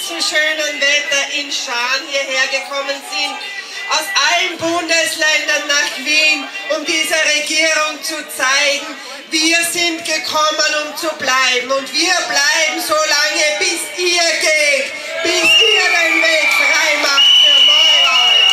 diesem schönen Wetter in Schaan hierher gekommen sind, aus allen Bundesländern nach Wien, um dieser Regierung zu zeigen, wir sind gekommen, um zu bleiben. Und wir bleiben so lange, bis ihr geht, bis ihr den Weg frei macht für Neurollen.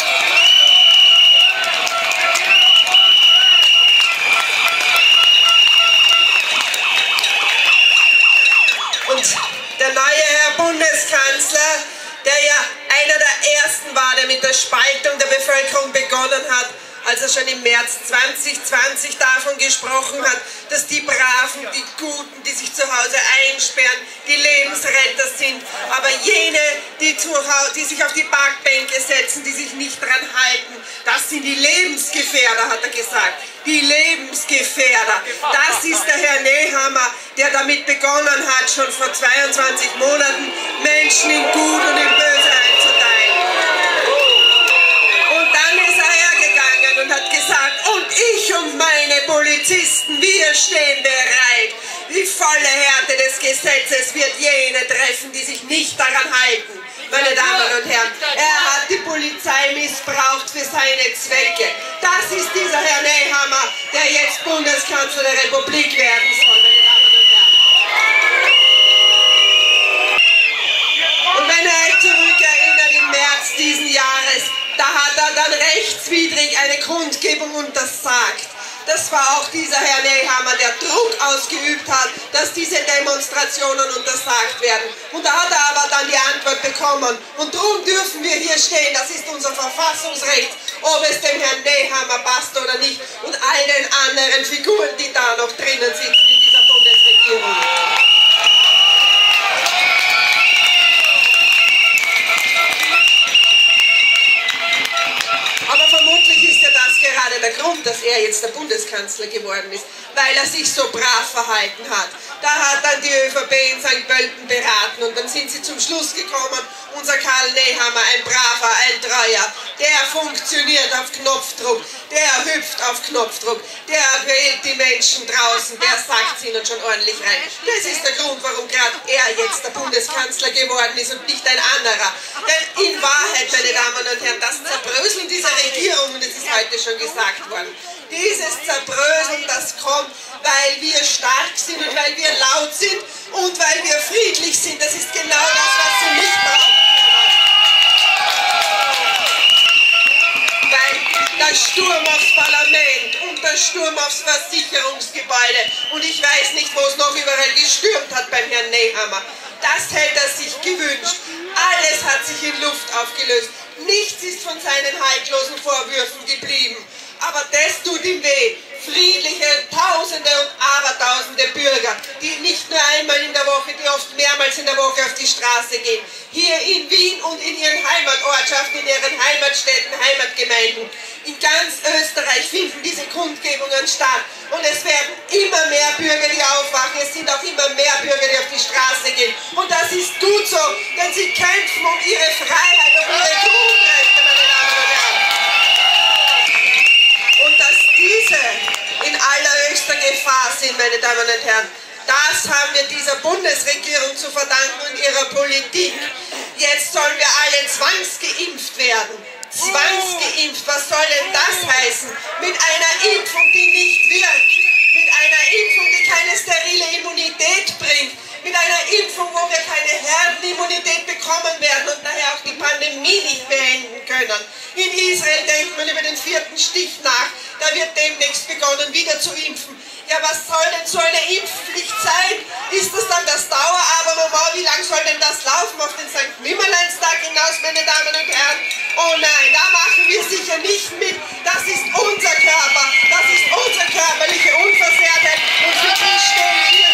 Und der neue Herr Bundeskanzler, der ja einer der ersten war, der mit der Spaltung der Bevölkerung begonnen hat, als er schon im März 2020 davon gesprochen hat, dass die Braven, die Guten, die sich zu Hause einsperren, die Lebensretter sind, aber jene, die sich auf die Parkbänke setzen, die sich nicht dran halten, das sind die Lebensgefährder, hat er gesagt. Die Lebensgefährder. Das ist der Herr Nehammer, der damit begonnen hat, schon vor 22 Monaten Menschen in Gut und in Böse einzuteilen. Und dann ist er hergegangen und hat gesagt, und ich und meine Polizisten, wir stehen bereit. Die volle Härte des Gesetzes wird jene treffen, die sich nicht daran halten. Meine Damen und Herren, er hat die Polizei missbraucht für seine Zwecke. Das ist dieser Herr Nehammer, der jetzt Bundeskanzler der Republik werden soll, meine Damen und Herren. Und wenn ihr euch zurückerinnert, im März diesen Jahres, da hat er dann rechtswidrig eine Kundgebung untersagt. Das war auch dieser Herr Nehammer, der Druck ausgeübt hat, dass diese Demonstrationen untersagt werden. Und da hat er aber dann die Antwort bekommen. Und darum dürfen wir hier stehen, das ist unser Verfassungsrecht, ob es dem Herrn Nehammer passt oder nicht. Und all den anderen Figuren, die da noch drinnen sitzen in dieser Bundesregierung. Aber vermutlich ist ja das gerade der Grund, dass er jetzt der Bundeskanzler geworden ist, weil er sich so brav verhalten hat. Da hat dann die ÖVP in St. Pölten beraten und dann sind sie zum Schluss gekommen, unser Karl Nehammer, ein braver, ein treuer, der funktioniert auf Knopfdruck, der hüpft auf Knopfdruck, der wählt die Menschen draußen, der sagt es ihnen schon ordentlich rein. Das ist der Grund, warum gerade er jetzt der Bundeskanzler geworden ist und nicht ein anderer. Denn in Wahrheit, meine Damen und Herren, das Zerbröseln dieser Regierung, und es ist heute schon gesagt worden, dieses Zerbröseln, das kommt, weil wir stark sind und weil wir laut sind und weil wir friedlich sind. Das ist genau das, was sie nicht brauchen. Weil der Sturm aufs Parlament und der Sturm aufs Versicherungsgebäude und ich weiß nicht, wo es noch überall gestürmt hat beim Herrn Nehammer. Das hätte er sich gewünscht. Alles hat sich in Luft aufgelöst. Nichts ist von seinen haltlosen Vorwürfen geblieben. Aber das tut ihm weh. Friedliche Tausende und Abertausende Bürger, die nicht nur einmal in der Woche, die oft mehrmals in der Woche auf die Straße gehen, hier in Wien und in ihren Heimatortschaften, in ihren Heimatstädten, Heimatgemeinden. In ganz Österreich finden diese Kundgebungen statt und es werden immer mehr Bürger, die aufwachen, es sind auch immer mehr Bürger, die auf die Straße gehen. Und das ist gut so, denn sie kämpfen um ihre Freiheit, um ihre Grundrechte, meine Damen und Herren. Und dass diese in allerhöchster Gefahr sind, meine Damen und Herren, das haben wir dieser Bundesregierung zu verdanken und ihrer Politik. Jetzt sollen wir alle zwangsgeimpft werden. Zwangsgeimpft, was soll denn das heißen? Mit einer Impfung, die nicht wirkt. Mit einer Impfung, die keine sterile Immunität bringt. Mit einer Impfung, wo wir keine Herdenimmunität bekommen werden und daher auch die Pandemie nicht beenden können. In Israel denkt man über den 4. Stich nach. Da wird demnächst begonnen, wieder zu impfen. Ja, was soll denn so eine Impfpflicht sein? Ist das dann das Dauerabonnement? Wie lange soll denn das laufen auf den St. Nimmerleinstag hinaus, meine Damen und Herren? Oh nein, da machen wir sicher nicht mit. Das ist unser Körper. Das ist unsere körperliche Unversehrtheit. Und für die stehen wir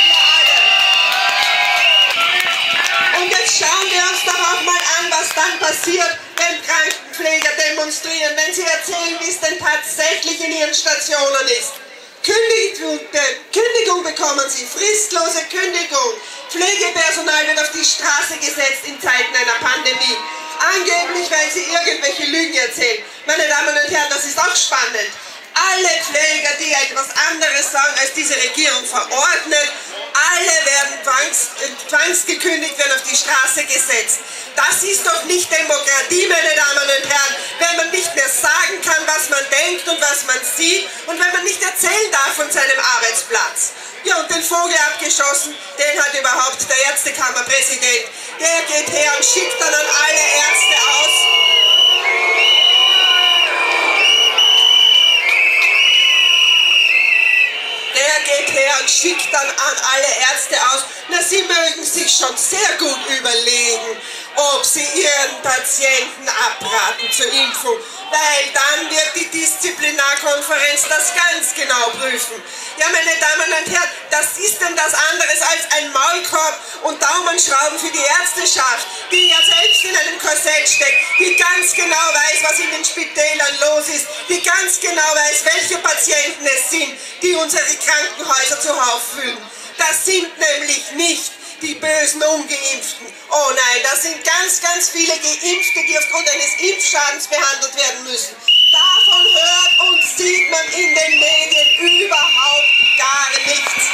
alle. Und jetzt schauen wir uns doch auch mal an, was dann passiert, wenn Krankenpfleger demonstrieren, wenn sie erzählen, wie es denn tatsächlich in ihren Stationen ist. Kündigung bekommen sie, fristlose Kündigung. Pflegepersonal wird auf die Straße gesetzt in Zeiten einer Pandemie. Angeblich, weil sie irgendwelche Lügen erzählen. Meine Damen und Herren, das ist auch spannend. alle Pfleger, die etwas anderes sagen, als diese Regierung verordnet, alle werden zwangsgekündigt, werden auf die Straße gesetzt. Das ist doch nicht Demokratie, meine Damen und Herren, wenn man nicht mehr sagen kann, was man denkt und was man sieht und wenn man nicht erzählen darf von seinem Arbeitsplatz. Ja, und den Vogel abgeschossen, den hat überhaupt der Ärztekammerpräsident. Der geht her und schickt dann an alle Ärzte aus. Der geht her und schickt dann an alle Ärzte aus. Na, sie mögen sich schon sehr gut überlegen, ob sie ihren Patienten abraten zur Impfung, weil dann wird die Disziplinarkonferenz das ganz genau prüfen. Ja, meine Damen und Herren, das ist denn das anderes als ein Maulkorb und Daumenschrauben für die Ärzteschaft, die ja selbst in einem Korsett steckt, die ganz genau weiß, was in den Spitälern los ist, die ganz genau weiß, welche Patienten es sind, die unsere Krankenhäuser zuhauf füllen. Das sind nämlich nicht die bösen Ungeimpften. Oh nein, das sind ganz, ganz viele Geimpfte, die aufgrund eines Impfschadens behandelt werden müssen. Davon hört und sieht man in den Medien überhaupt gar nichts.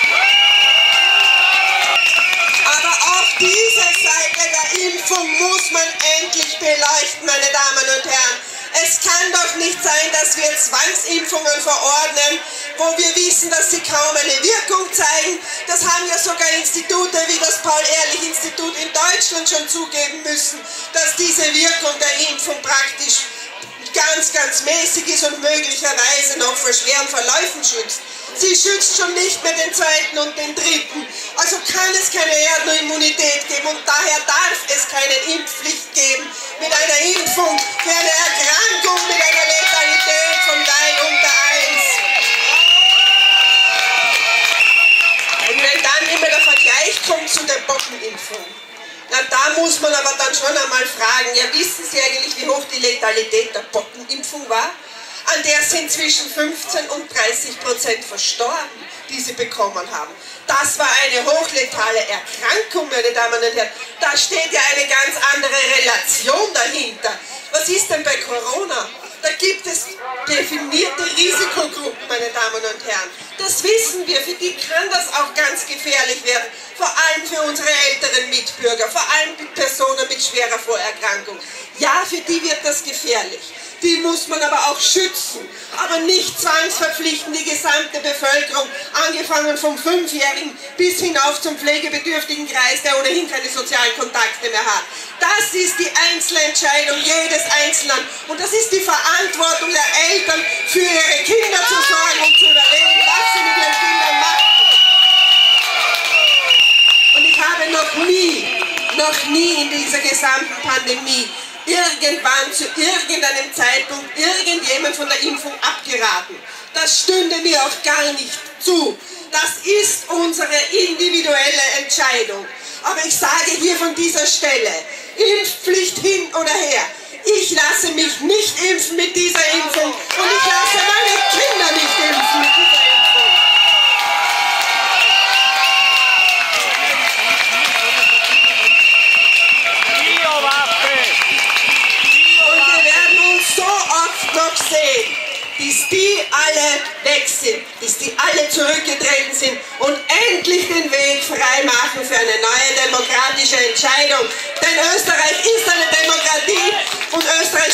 Aber auch diese Seite der Impfung muss man endlich beleuchten, meine Damen und Herren. Es kann doch nicht sein, dass wir Zwangsimpfungen verordnen, wo wir wissen, dass sie kaum eine Wirkung zeigen. Das haben ja sogar Institute wie das Paul-Ehrlich-Institut in Deutschland schon zugeben müssen, dass diese Wirkung der Impfung praktisch ganz, ganz mäßig ist und möglicherweise noch vor schweren Verläufen schützt. Sie schützt schon nicht mehr den zweiten und den dritten. Also kann es keine Herdenimmunität geben und daher darf es keine Impfpflicht geben mit einer Impfung für eine Erkrankung mit einer Letalität von weit unter 1. Und wenn dann immer der Vergleich kommt zu der Pockenimpfung, na, da muss man aber dann schon einmal fragen, ja, wissen Sie eigentlich, wie hoch die Letalität der Pockenimpfung war? An der sind zwischen 15% und 30% verstorben, die sie bekommen haben. Das war eine hochletale Erkrankung, meine Damen und Herren. Da steht ja eine ganz andere Relation dahinter. Was ist denn bei Corona? Da gibt es definierte Risikogruppen, meine Damen und Herren. Das wissen wir, für die kann das auch ganz gefährlich werden. Vor allem für unsere älteren Mitbürger, vor allem Personen mit schwerer Vorerkrankung. Ja, für die wird das gefährlich. Die muss man aber auch schützen, aber nicht zwangsverpflichten die gesamte Bevölkerung, angefangen vom 5-Jährigen bis hinauf zum pflegebedürftigen Kreis, der ohnehin keine sozialen Kontakte mehr hat. Das ist die Einzelentscheidung jedes Einzelnen und das ist die Verantwortung der Eltern, für ihre Kinder zu sorgen und zu überlegen, was sie mit ihren Kindern machen. Und ich habe noch nie in dieser gesamten Pandemie irgendwann zu irgendeinem Zeitpunkt irgendjemand von der Impfung abgeraten. Das stünde mir auch gar nicht zu. Das ist unsere individuelle Entscheidung. Aber ich sage hier von dieser Stelle, Impfpflicht hin oder her. Ich lasse mich nicht impfen mit dieser Impfung und ich lasse meine Kinder nicht impfen mit dieser Impfung. Noch sehen, bis die alle weg sind, bis die alle zurückgetreten sind und endlich den Weg frei machen für eine neue demokratische Entscheidung. Denn Österreich ist eine Demokratie und Österreich